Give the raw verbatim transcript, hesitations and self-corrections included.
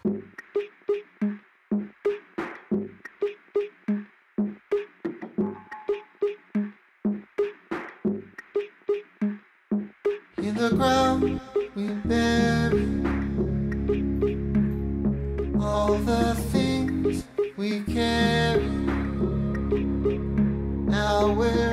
In the ground we bury all the things we carry. Now we're